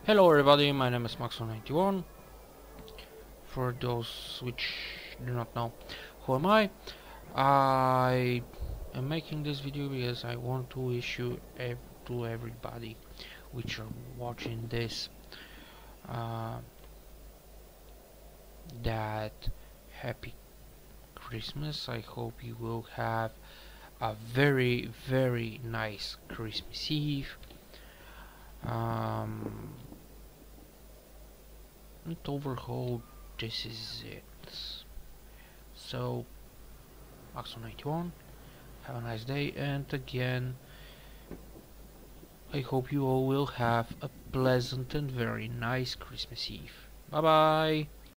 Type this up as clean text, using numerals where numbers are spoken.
Hello everybody, my name is Maxo91. For those which do not know who am I am making this video because I want to issue to everybody which are watching this uh, that happy Christmas. I hope you will have a very nice Christmas Eve. And overall, this is it. So, Maxo91, have a nice day, and again, I hope you all will have a pleasant and very nice Christmas Eve. Bye bye!